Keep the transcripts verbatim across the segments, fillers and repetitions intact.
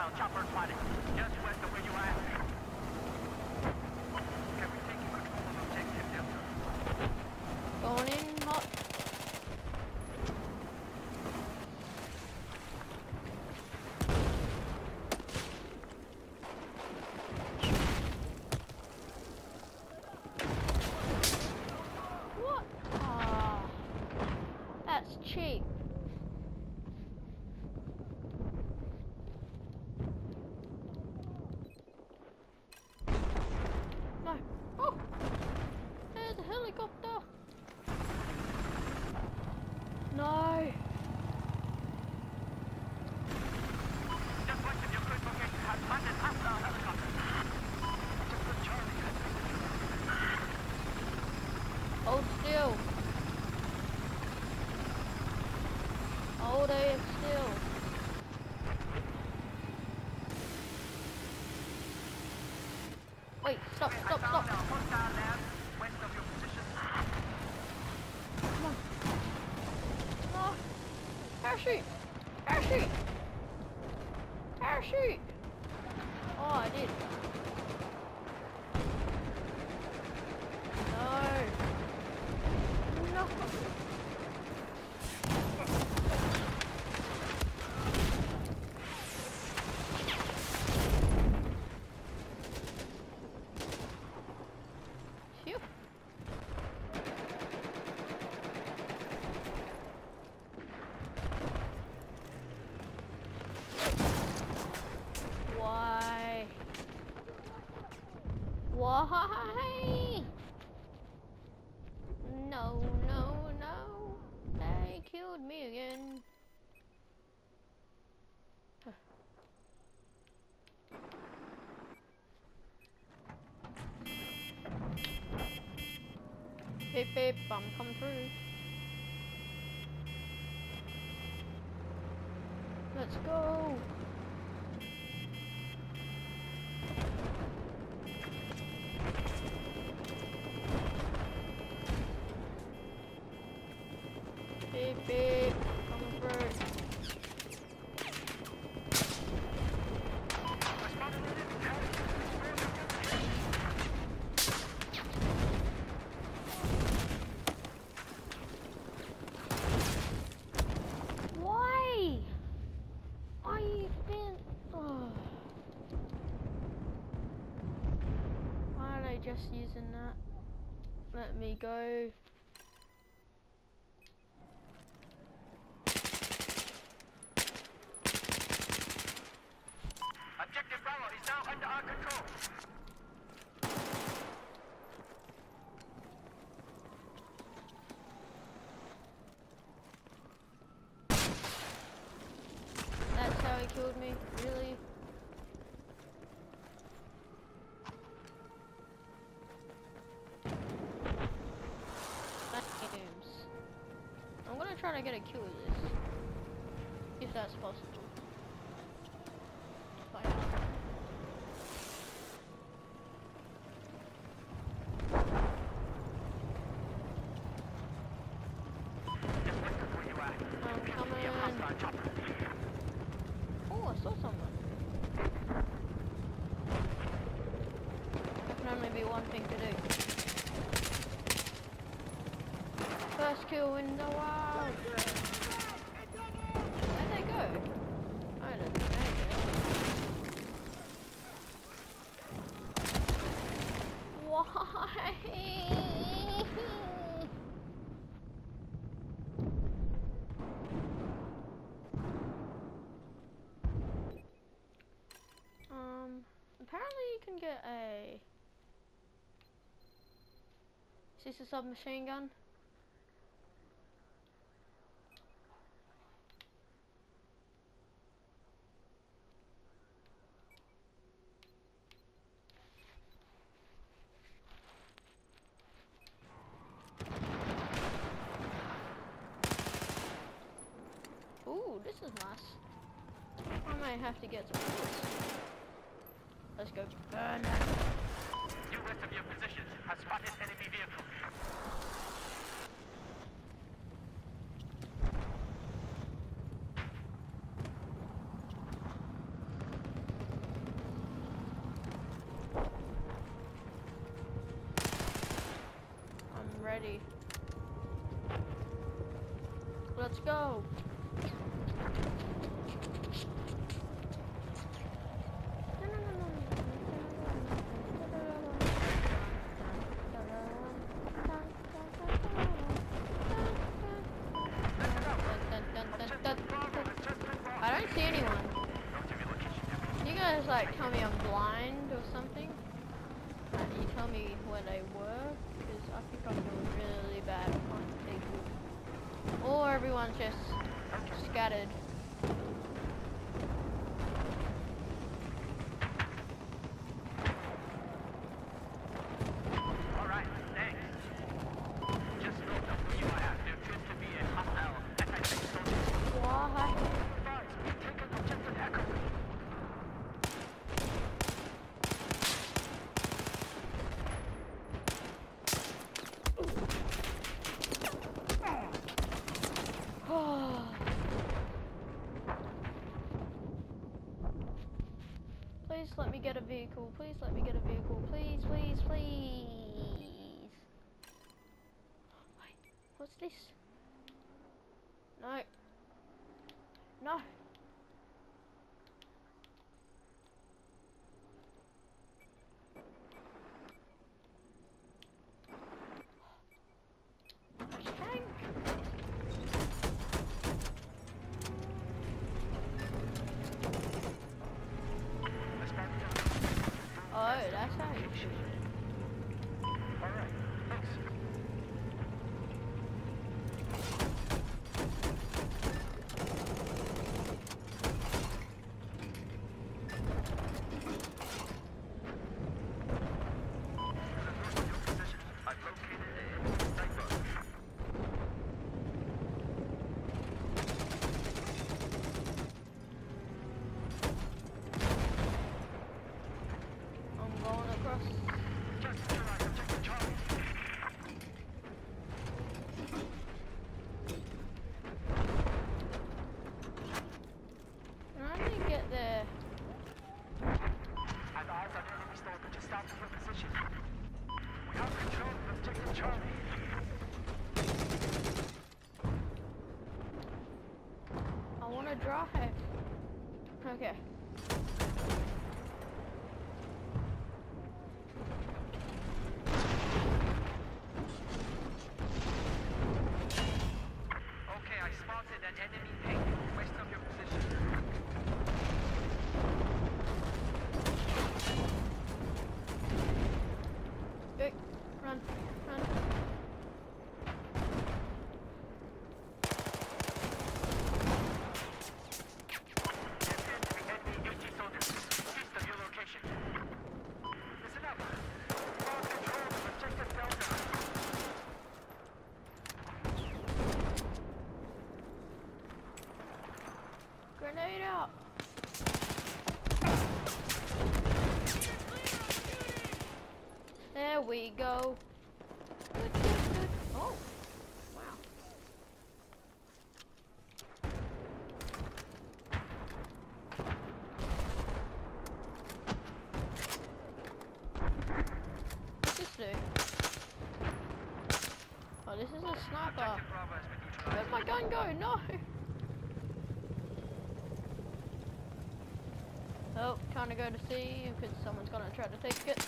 hostile chopper spotted. Just west of where you are. Can we take control of objective Delta? Going in hot. What? Ah, that's cheap. No. Oh, there's a helicopter. No. Just west of your current location has landed hostile helicopter. Just put Charlie at Hold still. Hold it still. Wait, stop, stop, stop. Hostile land west of your position. Come on. No. Parachute. Parachute. Parachute. Oh, I did. No. No. Phew. Why? Why? No, no, no. They killed me again. Beep beep, I'm coming through. Let's go. Beep beep, coming through. Why? I've been. Oh. Why are they just using that? Let me go. Objective Bravo is now under our control. That's how he killed me. Really? Games. I'm gonna try to get a kill with this, if that's possible. Find out. Just west of where you are. I'm coming. Hostile chopper. Oh, I saw someone. There can only be one thing to do. First kill in the world. Where'd they go? I don't know. Why? um, apparently you can get a. Is this a submachine gun? Ooh, this is nice. I might have to get some of this. Let's go burn that. Due west of your positions has spotted enemy vehicle. go. I don't see anyone. Can you guys like tell me I'm blind or something? Can you tell me where they were? Because I think I'm doing really bad at finding people. Or everyone's just scattered. Alright, thanks. Just know that where you are at, there appears to be a hostile anti-tank soldier. Why? Take an objective echo. Please let me get a vehicle. Please let me get a vehicle. Please, please, please. Wait, what's this? No. No. Tank. Oh, that's how you shoot it. Alright, thanks. I've located a sniper. I'm going across. Just to right, objective Charlie. How do you get there? I've eyes on enemy sniper just south of your position. We have control of objective Charlie. I want to drive. Okay. Okay, I spotted an enemy tank west of your position. Go. Run. Run. There appears to be enemy AT soldiers east of your location. Listen up. You are in control of objective Delta. Grenade out. There we go. Good, good, good. Oh, wow. What's this do? Oh, this is a sniper. Objective Bravo has been neutralized. Where'd my gun go? No. Oh, trying to go to sea because someone's gonna try to take it.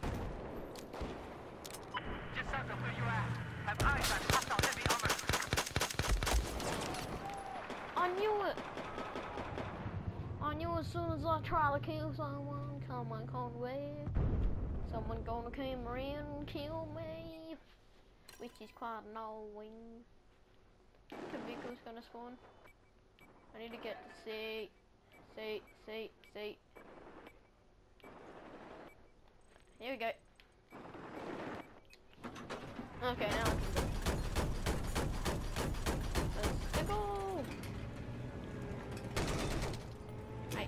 Just south of where you are. Have eyes on hostile heavy armor. I knew it. I knew as soon as I try to kill someone, someone can't wait. Someone gonna come around and kill me, which is quite annoying. The vehicle's gonna spawn. I need to get to sea, sea, sea, sea. Here we go. Okay, now I can go. Let's go. Hey.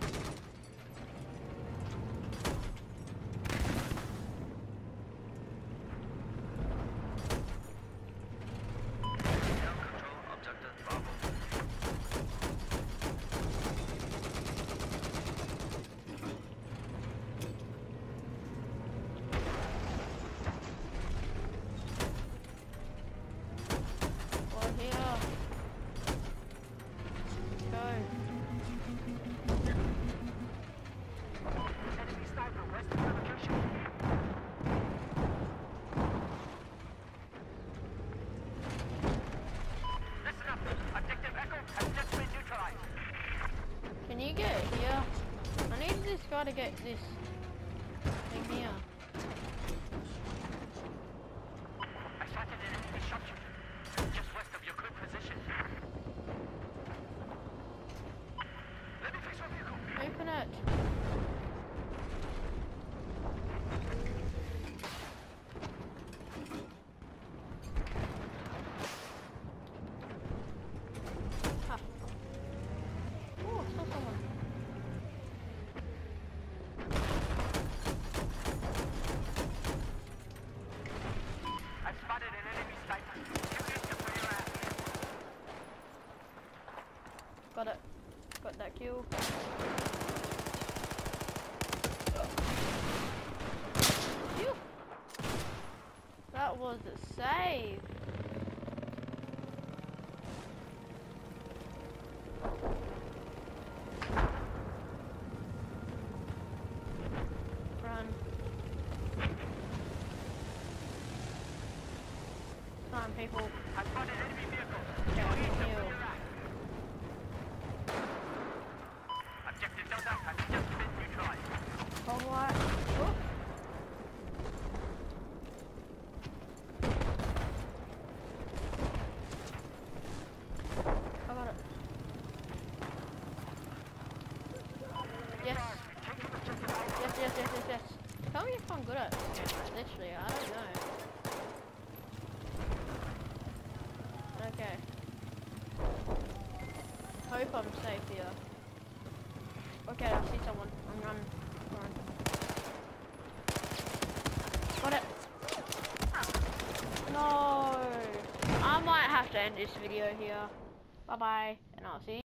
Now control objective Bravo. you get it here? I need this guy to get this thing here. I spotted an enemy structure just west of your current position. Let me fix your vehicle. Open it. Ah. Oh, I saw someone. I've spotted an enemy sniper. Two east of where you're at. Got it. Got that kill. Phew. That was a save. Run. Come on, people. I've spotted enemy vehicles. Okay, I Two east can of heal. where you're at. Objective Delta has just been neutralized. Hold what? Oh. I got it. Yes. Yes, yes, yes, yes, yes. Tell me if I'm good at this game, like, literally, I don't know. Okay. Hope I'm safe here. Okay, I see someone. I'm running. Run. Got it. No. I might have to end this video here. Bye bye, and I'll see you.